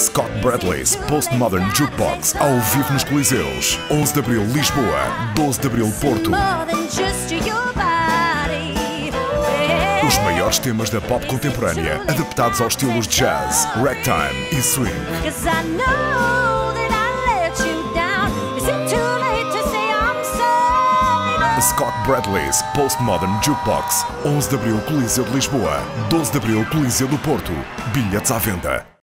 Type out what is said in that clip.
Scott Bradlee's Postmodern Jukebox ao vivo nos Coliseus. 11 de abril Lisboa, 12 de abril Porto. Os maiores temas da pop contemporânea, adaptados aos estilos de jazz, ragtime e swing. Scott Bradlee's Postmodern Jukebox. 11 de abril Coliseu de Lisboa, 12 de abril Coliseu do Porto. Bilhetes à venda.